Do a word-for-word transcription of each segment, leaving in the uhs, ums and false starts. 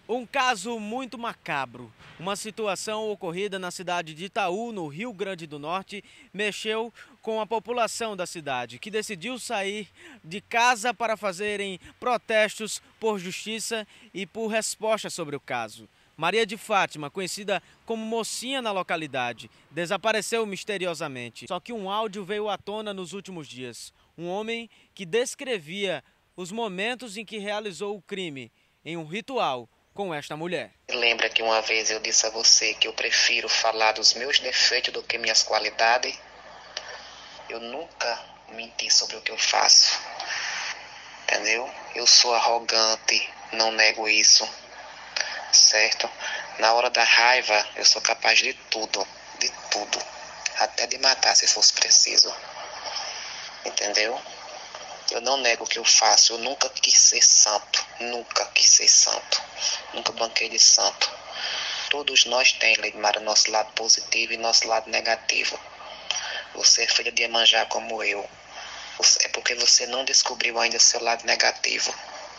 Um caso muito macabro. Uma situação ocorrida na cidade de Itaú, no Rio Grande do Norte, mexeu com a população da cidade, que decidiu sair de casa para fazerem protestos por justiça e por resposta sobre o caso. Maria de Fátima, conhecida como Mocinha na localidade, desapareceu misteriosamente. Só que um áudio veio à tona nos últimos dias. Um homem que descrevia os momentos em que realizou o crime em um ritual com esta mulher. Lembra que uma vez eu disse a você que eu prefiro falar dos meus defeitos do que minhas qualidades? Eu nunca menti sobre o que eu faço, entendeu? Eu sou arrogante, não nego isso, certo? Na hora da raiva, eu sou capaz de tudo, de tudo, até de matar se fosse preciso, entendeu? Eu não nego o que eu faço, eu nunca quis ser santo, nunca quis ser santo, nunca banquei de santo. Todos nós temos, Leidmar, nosso lado positivo e nosso lado negativo. Você é filha de Iemanjá como eu, é porque você não descobriu ainda seu lado negativo.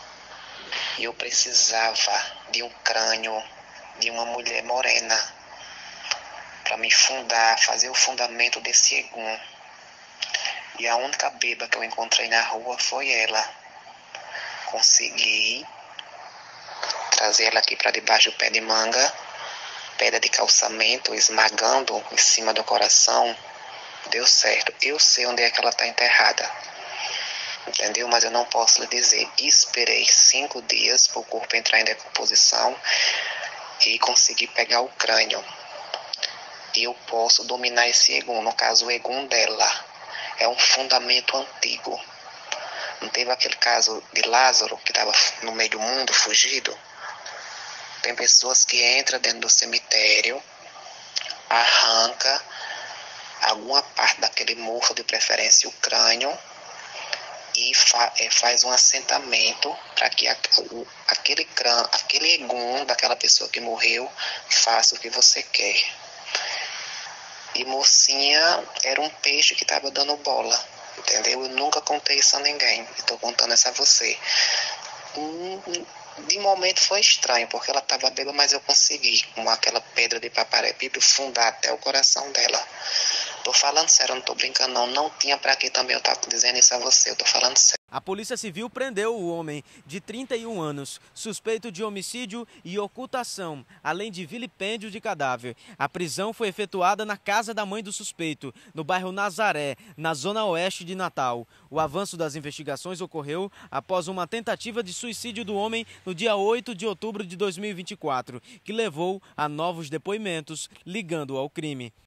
E eu precisava de um crânio, de uma mulher morena, para me fundar, fazer o fundamento desse egum. E a única beba que eu encontrei na rua foi ela. Consegui trazer ela aqui para debaixo do pé de manga, pedra de calçamento, esmagando em cima do coração. Deu certo. Eu sei onde é que ela está enterrada, entendeu? Mas eu não posso lhe dizer. Esperei cinco dias para o corpo entrar em decomposição e consegui pegar o crânio. E eu posso dominar esse egum, no caso o egum dela. É um fundamento antigo. Não teve aquele caso de Lázaro, que estava no meio do mundo, fugido? Tem pessoas que entram dentro do cemitério, arranca alguma parte daquele morro, de preferência o crânio, e fa é, faz um assentamento para que a, o, aquele, crân, aquele egum daquela pessoa que morreu faça o que você quer. E Mocinha era um peixe que estava dando bola, entendeu? Eu nunca contei isso a ninguém, estou contando isso a você. De momento foi estranho, porque ela estava bêbada, mas eu consegui, com aquela pedra de Paparepipe, fundar até o coração dela. Tô falando sério, eu não tô brincando não, não tinha para que também eu tava dizendo isso a você, eu tô falando sério. A Polícia Civil prendeu o homem de trinta e um anos, suspeito de homicídio e ocultação, além de vilipêndio de cadáver. A prisão foi efetuada na casa da mãe do suspeito, no bairro Nazaré, na zona oeste de Natal. O avanço das investigações ocorreu após uma tentativa de suicídio do homem no dia oito de outubro de dois mil e vinte e quatro, que levou a novos depoimentos ligando ao crime.